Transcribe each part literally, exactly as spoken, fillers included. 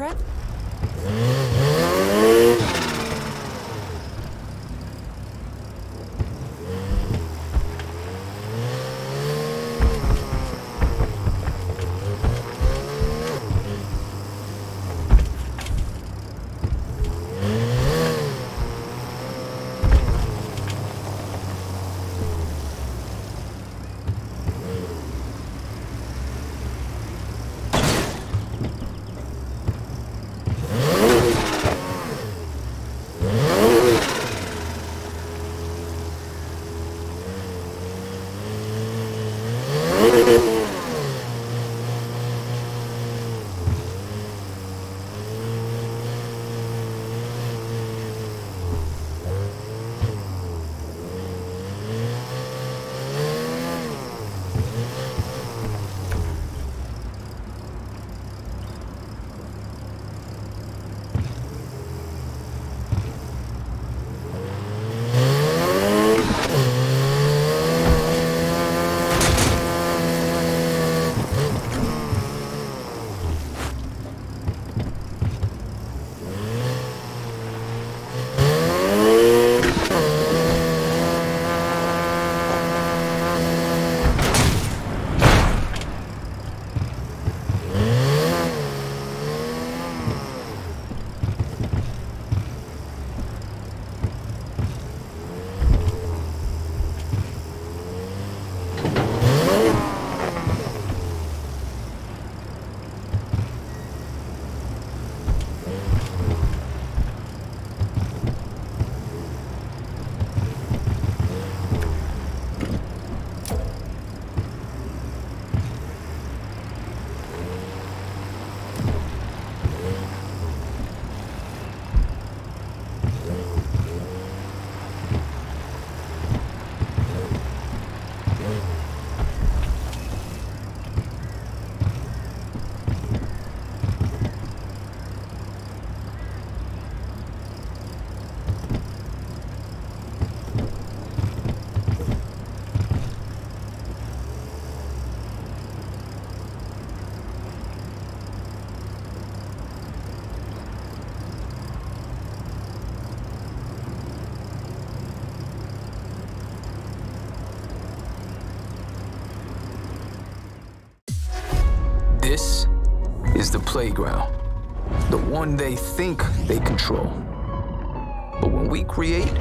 fingerprint? This is the playground, the one they think they control. But when we create,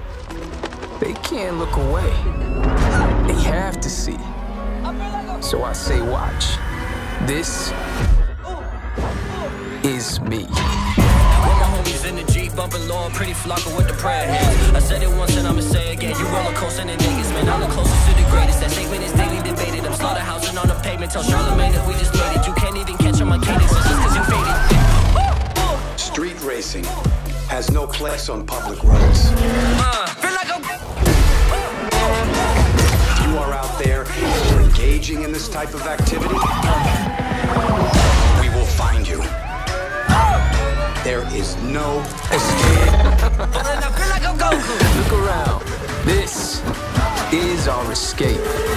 they can't look away. They have to see. So I say watch. This is me. With my homies in the Jeep, bumping low, pretty flocker with the prayer hands. I said it once and I'ma say it again. You roller coasting in Vegas, man. I'm the closest to the greatest. That statement is daily debated. I'm slaughterhousing on the pavement. Tell Charlamagne that we just made it. You can't even catch on my cadence. It's just cause you faded. Street racing has no place on public roads. Uh, feel like I'm... If you are out there or engaging in this type of activity, we will find you. There is no escape. I feel like I'm Goku. Look around. This is our escape.